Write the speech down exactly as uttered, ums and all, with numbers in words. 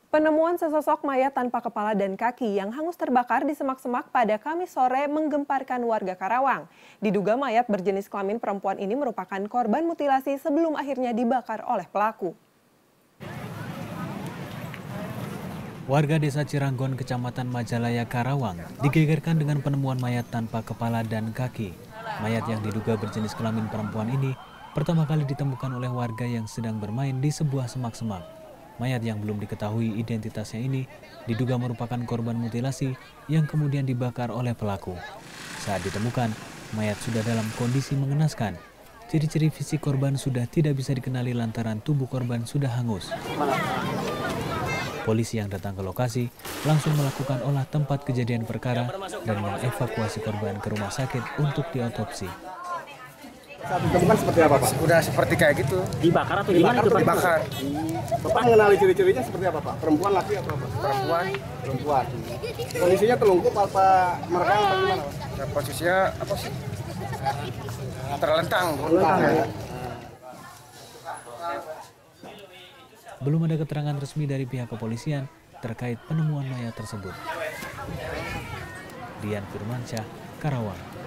Penemuan sesosok mayat tanpa kepala dan kaki yang hangus terbakar di semak-semak pada Kamis sore menggemparkan warga Karawang. Diduga mayat berjenis kelamin perempuan ini merupakan korban mutilasi sebelum akhirnya dibakar oleh pelaku. Warga Desa Ciranggon, Kecamatan Majalaya, Karawang, digegerkan dengan penemuan mayat tanpa kepala dan kaki. Mayat yang diduga berjenis kelamin perempuan ini pertama kali ditemukan oleh warga yang sedang bermain di sebuah semak-semak. Mayat yang belum diketahui identitasnya ini diduga merupakan korban mutilasi yang kemudian dibakar oleh pelaku. Saat ditemukan, mayat sudah dalam kondisi mengenaskan. Ciri-ciri fisik korban sudah tidak bisa dikenali lantaran tubuh korban sudah hangus. Polisi yang datang ke lokasi langsung melakukan olah tempat kejadian perkara dan mengevakuasi korban ke rumah sakit untuk diotopsi. Saat ditemukan seperti apa, Pak? Udah seperti kayak gitu. Dibakar atau dibakar? Atau dibakar. Bapak mengenali ciri-cirinya seperti apa, Pak? Perempuan, laki atau apa? Perempuan. Perempuan. Kondisinya telungkup apa merekang atau gimana, Pak? Ya, posisinya apa sih? Terlentang. Terlentang ya. Belum ada keterangan resmi dari pihak kepolisian terkait penemuan mayat tersebut. Dian Firmansyah, Karawang.